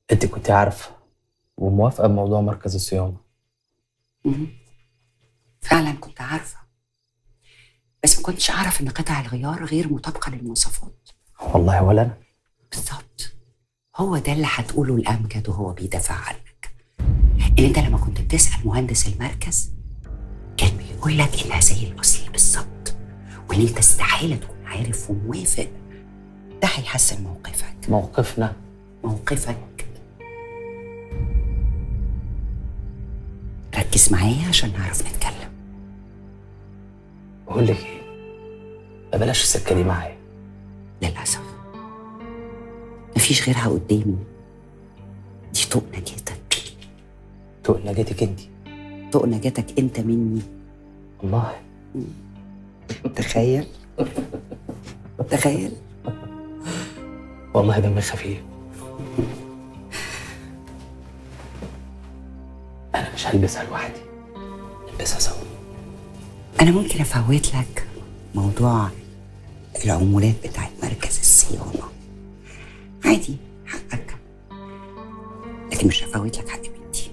انت كنت عارفه وموافقه بموضوع مركز الصيانه؟ مم. فعلا كنت عارفة، بس ما كنتش أعرف إن قطع الغيار غير مطابقة للمواصفات. والله ولا انا. بالظبط، هو ده اللي هتقوله الأمجد وهو بيدافع عنك. إن أنت لما كنت بتسأل مهندس المركز كان بيقول لك إنها زي الأصل بالظبط، وإن أنت استحالة تكون عارف وموافق. ده هيحسن موقفك. موقفك. ركز معايا عشان نعرف نتكلم. بقول لك ايه، ما بلاش السكه دي معايا. للأسف مفيش غيرها قدامي، دي طوق نجاتك. تقول نجاتك انت؟ طوق نجاتك انت مني. والله. تخيل. تخيل. والله دمي خفيف. انا مش هلبسها لوحدي، نلبسها سوا. انا ممكن افوت لك موضوع العمولات بتاعت مركز الصيانه، عادي، حقك، لكن مش هفوت لك حق بنتي.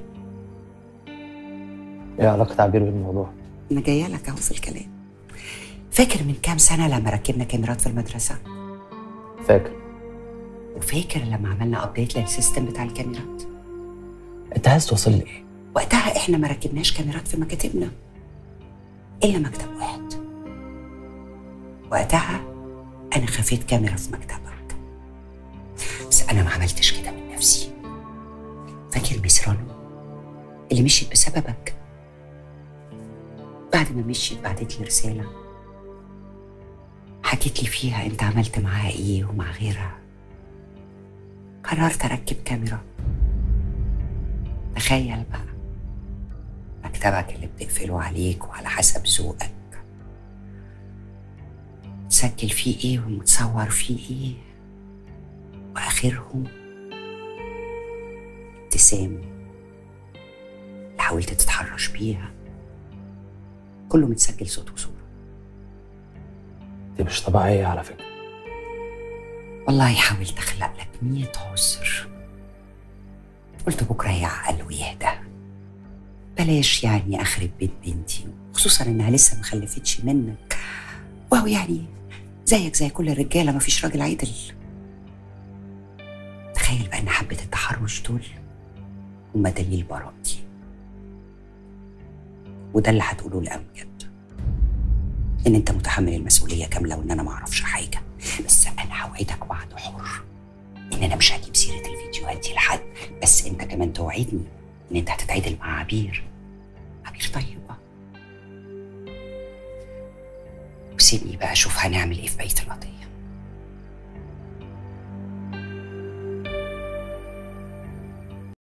ايه علاقه عبير بالموضوع؟ انا جايه لك اهو في الكلام. فاكر من كام سنه لما ركبنا كاميرات في المدرسه؟ فاكر. وفاكر لما عملنا ابديت للسيستم بتاع الكاميرات؟ انت عايز توصل لايه؟ وقتها احنا ما ركبناش كاميرات في مكاتبنا الا مكتب واحد. وقتها انا خفيت كاميرا في مكتبك، بس انا ما عملتش كده من نفسي. فاكر ميس رانو اللي مشيت بسببك؟ بعد ما مشيت بعتت لي رساله حكيت لي فيها انت عملت معاها ايه ومع غيرها. قررت اركب كاميرا. تخيل بقى، مكتبك اللي بتقفله عليك وعلى حسب ذوقك، تسجل فيه ايه ومتصور فيه ايه، واخرهم ابتسام اللي حاولت تتحرش بيها، كله متسجل صوت وصورة. دي مش طبيعيه على فكره. والله حاولت اخلق لك 100 عذر، قلت بكره يعقل ويهدى، بلاش يعني اخرب بيت بنتي، خصوصا انها لسه ما خلفتش منك، وهو يعني زيك زي كل الرجاله، ما فيش راجل عدل. تخيل بقى ان حبه التحرش دول هما دليل براءتي، وده اللي هتقوله لأمجد، ان انت متحمل المسؤوليه كامله وان انا ما اعرفش حاجه. بس انا هوعدك وعد حر ان انا مش هجيب سيره الفيديوهات دي لحد، بس انت كمان توعدني ان انت هتتعدل مع عبير. عبير طيبه. وسيبني بقى اشوف هنعمل ايه في بقيه القضيه.